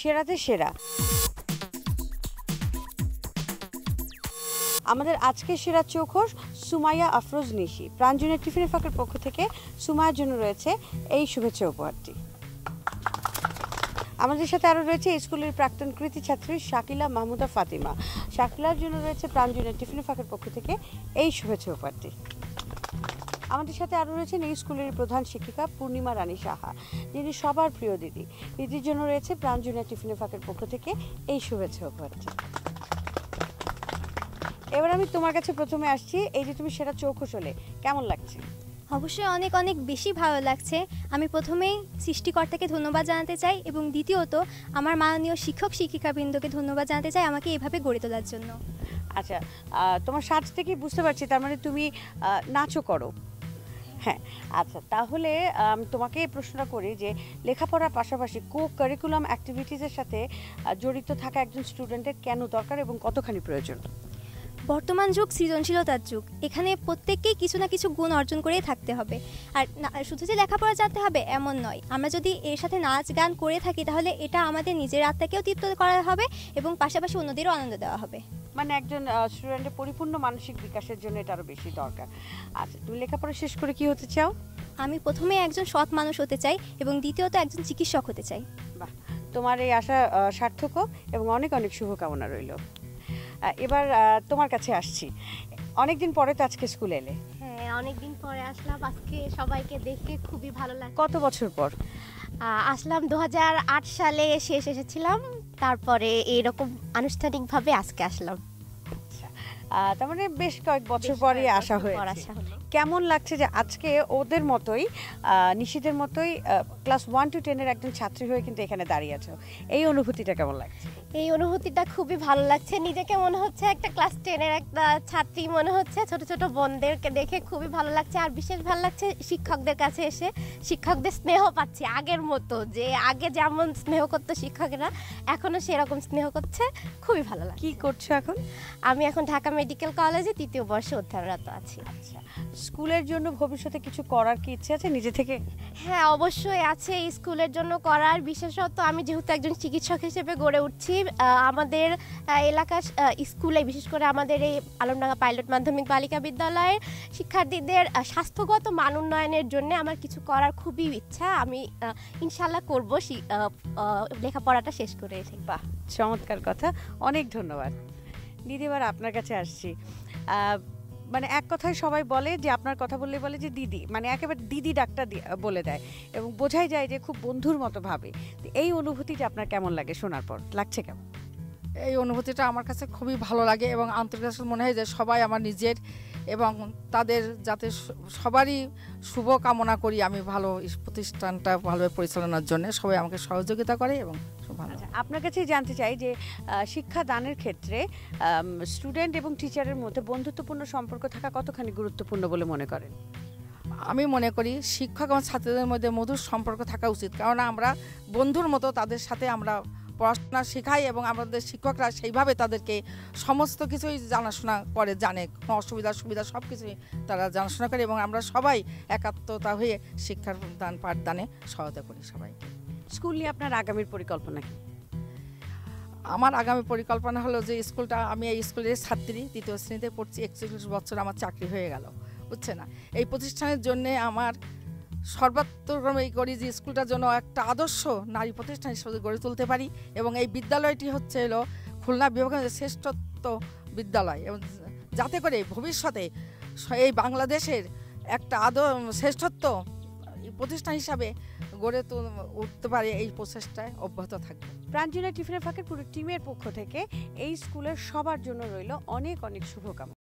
সেরাতে সেরা। আমাদের আজকের সেরা চৌখস সুমাইয়া আফরোজ নিশি। প্রাঞ্জনের টিফিনের ফাঁকের পক্ষ থেকে সুমাইয়ার জন্য রয়েছে এই শুভেচ্ছা উপহারটি। আমাদের সাথে আরও রয়েছে স্কুলের প্রাক্তন কৃতি ছাত্রী শাকিলা মাহমুদা ফাতিমা। শাকিলার জন্য রয়েছে প্রাঞ্জনের টিফিনের ফাঁকের পক্ষ থেকে এই শুভেচ্ছা উপহারটি। আমাদের সাথে আরও রয়েছেন এই স্কুলের প্রধান শিক্ষিকা পূর্ণিমা রানী সাহা, যিনি সবার প্রিয় দিদি। দিদির জন্য রয়েছে প্রাঞ্জনের টিফিনের ফাঁকের পক্ষ থেকে এই শুভেচ্ছা উপহারটি। এবার আমি তোমার কাছে প্রথমে আসছি, এই যে তুমি সেরা চৌখস হলে কেমন লাগছে? অবশ্যই অনেক অনেক বেশি ভালো লাগছে। আমি প্রথমেই সৃষ্টিকর্তাকে ধন্যবাদ জানাতে চাই এবং দ্বিতীয়ত আমার মাননীয় শিক্ষক শিক্ষিকাবৃন্দকে ধন্যবাদ জানাতে চাই আমাকে এভাবে গড়ে তোলার জন্য। আচ্ছা, তোমার সাজ থেকে বুঝতে পারছি তার মানে তুমি নাচও করো। হ্যাঁ, আচ্ছা, তাহলে তোমাকে এই প্রশ্নটা করি যে লেখাপড়ার পাশাপাশি কো কারিকুলাম অ্যাক্টিভিটিসের সাথে জড়িত থাকা একজন স্টুডেন্টের কেন দরকার এবং কতখানি প্রয়োজন? বর্তমান যুগ সৃজনশীলতার যুগ, এখানে প্রত্যেককেই কিছু না কিছু গুণ অর্জন করেই থাকতে হবে। আর শুধু যে লেখাপড়া জানতে হবে এমন নয়, আমরা যদি এর সাথে নাচ গান করে থাকি তাহলে এটা আমাদের নিজের আত্মাকেও তৃপ্ত করা হবে এবং পাশাপাশি অন্যদেরও আনন্দ দেওয়া হবে। মানে একজন স্টুডেন্টের পরিপূর্ণ মানসিক বিকাশের জন্য এটা আরও বেশি দরকার। আচ্ছা, তুমি লেখাপড়া শেষ করে কি হতে চাও? আমি প্রথমে একজন সৎ মানুষ হতে চাই এবং দ্বিতীয়ত একজন চিকিৎসক হতে চাই। বাহ, তোমার এই আশা সার্থক হোক এবং অনেক অনেক শুভকামনা রইল। এবার তোমার কাছে আসছি, অনেকদিন পরে তো আজকে স্কুলে এলে। হ্যাঁ, অনেকদিন পরে আসলাম। আজকে সবাইকে দেখে খুবই ভালো লাগে। কত বছর পর আসলাম? 2008 সালে শেষ এসেছিলাম, তারপরে এইরকম আনুষ্ঠানিকভাবে আজকে আসলাম। তার মানে বেশ কয়েক বছর পরে আসা হয়েছে। কেমন লাগছে যে আজকে ওদের মতোই নিশিদের মতোই ক্লাস 1 to 10 এর একজন ছাত্রী হয়ে কিন্তু এখানে দাঁড়িয়ে আছো, এই অনুভূতিটা কেমন লাগছে? এই অনুভূতিটা খুবই ভালো লাগছে। নিজেকে মনে হচ্ছে একটা ক্লাস 10 এর একটা ছাত্রী মনে হচ্ছে। ছোট ছোট বোনদেরকে দেখে খুবই ভালো লাগছে। আর বিশেষ ভালো লাগছে শিক্ষকদের কাছে এসে শিক্ষকদের স্নেহ পাচ্ছি আগের মতো, যে আগে যেমন স্নেহ করতো শিক্ষকেরা এখনো সেরকম স্নেহ করছে। খুবই ভালো লাগছে। কি করছো এখন? আমি এখন ঢাকা মেডিকেল কলেজে 3য় বর্ষে অধ্যয়নরত আছি। আচ্ছা, স্কুলের জন্য ভবিষ্যতে কিছু করার কি ইচ্ছে আছে নিজে থেকে? হ্যাঁ, অবশ্যই আছে স্কুলের জন্য করার। বিশেষত আমি যেহেতু একজন চিকিৎসক হিসেবে গড়ে উঠছি, আমাদের এলাকার স্কুলে বিশেষ করে আমাদের এই আলমডাঙ্গা পাইলট মাধ্যমিক বালিকা বিদ্যালয়ের শিক্ষার্থীদের স্বাস্থ্যগত মান উন্নয়নের জন্য আমার কিছু করার খুবই ইচ্ছা। আমি ইনশাল্লাহ করব লেখাপড়াটা শেষ করে এসে। বাহ, চমৎকার কথা, অনেক ধন্যবাদ। দিদি, এবার আপনার কাছে আসছি। মানে এক কথায় সবাই বলে যে আপনার কথা বললে বলে যে দিদি, মানে একেবারে দিদি ডাকটা বলে দেয় এবং বোঝাই যায় যে খুব বন্ধুর মতো ভাবে। এই অনুভূতিটা আপনার কেমন লাগে শোনার পর? লাগছে কেমন? এই অনুভূতিটা আমার কাছে খুবই ভালো লাগে এবং আন্তরিক মনে হয় যে সবাই আমার নিজের এবং তাদের যাতে সবারই শুভ কামনা করি। আমি ভালো প্রতিষ্ঠানটা ভালোভাবে পরিচালনার জন্য সবাই আমাকে সহযোগিতা করে এবং ভালো। আপনার কাছে জানতে চাই যে শিক্ষা দানের ক্ষেত্রে স্টুডেন্ট এবং টিচারের মধ্যে বন্ধুত্বপূর্ণ সম্পর্ক থাকা কতখানি গুরুত্বপূর্ণ বলে মনে করেন? আমি মনে করি শিক্ষক এবং ছাত্রদের মধ্যে মধুর সম্পর্ক থাকা উচিত, কারণ আমরা বন্ধুর মতো তাদের সাথে আমরা পড়াশোনা শেখাই এবং আমাদের শিক্ষকরা সেইভাবে তাদেরকে সমস্ত কিছুই জানাশোনা করে, জানে অসুবিধা সুবিধা সব কিছুই তারা জানাশোনা করে এবং আমরা সবাই একাত্মতা হয়ে শিক্ষার দান পাঠদানে সহায়তা করি সবাইকে। স্কুল নিয়ে আপনার আগামীর পরিকল্পনা কি? আমার আগামী পরিকল্পনা হলো যে স্কুলটা, আমি এই স্কুলের ছাত্রী, 3য় শ্রেণীতে পড়ছি, 41 বছর আমার চাকরি হয়ে গেল, বুঝছে না। এই প্রতিষ্ঠানের জন্যে আমার সর্বাত্মকভাবে করি যে স্কুলটার জন্য একটা আদর্শ নারী প্রতিষ্ঠান হিসেবে গড়ে তুলতে পারি এবং এই বিদ্যালয়টি হচ্ছে হলো খুলনা বিভাগের শ্রেষ্ঠত্ব বিদ্যালয় এবং যাতে করে ভবিষ্যতে এই বাংলাদেশের একটা শ্রেষ্ঠত্ব প্রতিষ্ঠান হিসাবে গড়ে উঠতে পারে, এই প্রচেষ্টায় অব্যাহত থাকবে। প্রাঞ্জনা টিফিনের ফাঁকের পুরো টিমের পক্ষ থেকে এই স্কুলের সবার জন্য রইল অনেক অনেক শুভকামনা।